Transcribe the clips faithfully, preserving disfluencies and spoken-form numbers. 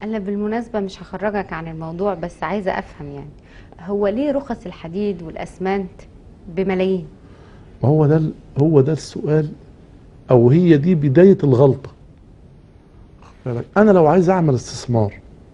انا بالمناسبه مش هخرجك عن الموضوع، بس عايزه افهم يعني هو ليه رخص الحديد والاسمنت بملايين؟ ما هو ده ال- هو ده السؤال، او هي دي بدايه الغلطه. بالك انا لو عايز اعمل استثمار،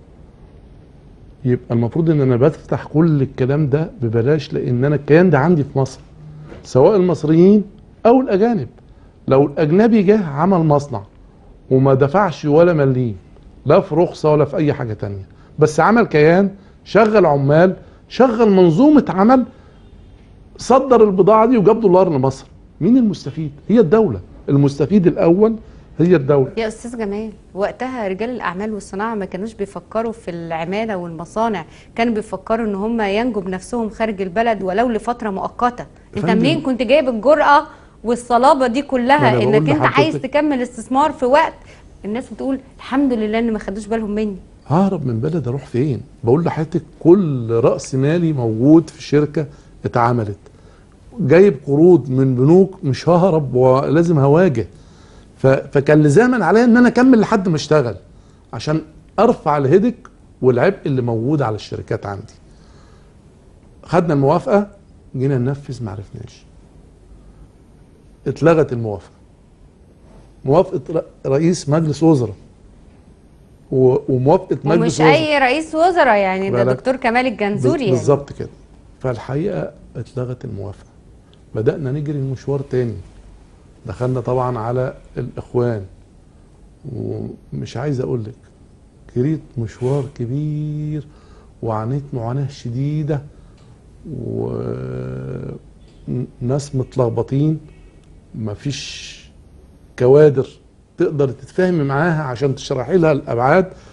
يبقى المفروض ان انا بفتح كل الكلام ده ببلاش، لان انا الكيان ده عندي في مصر، سواء المصريين او الاجانب. لو الاجنبي جه عمل مصنع وما دفعش ولا مليم، لا في رخصه ولا في اي حاجه تانية، بس عمل كيان، شغل عمال، شغل منظومه عمل، صدر البضاعه دي وجاب دولار لمصر، مين المستفيد؟ هي الدوله. المستفيد الاول هي الدوله. يا استاذ جمال، وقتها رجال الاعمال والصناعه ما كانوش بيفكروا في العماله والمصانع، كانوا بيفكروا ان هم ينجوا بنفسهم خارج البلد ولو لفتره مؤقته. انت فندم، منين كنت جايب الجرأه والصلابه دي ما انا كلها بقول انك انت عايز لحضرتك تكمل استثمار في وقت الناس بتقول الحمد لله ان ما خدوش بالهم مني؟ ههرب من بلد اروح فين؟ بقول لحضرتك كل راس مالي موجود في شركه اتعملت، جايب قروض من بنوك، مش ههرب ولازم هواجه. ف- فكان لزاما عليا ان انا اكمل لحد ما اشتغل، عشان ارفع الهدك والعبء اللي موجود على الشركات عندي. خدنا الموافقه، جينا ننفذ ما عرفناش، اتلغت الموافقه. موافقه ر- رئيس مجلس وزراء و- وموافقه مجلس ومش وزراء، اي رئيس وزراء، يعني ده بالك؟ دكتور كمال الجنزوري يعني. بالظبط كده. فالحقيقه اتلغت الموافقه، بدانا نجري المشوار تاني. دخلنا طبعا على الاخوان، ومش عايز اقول لك جريت مشوار كبير وعانيت معاناه شديده، وناس متلخبطين، مفيش كوادر تقدر تتفاهم معاها عشان تشرحي لها الابعاد.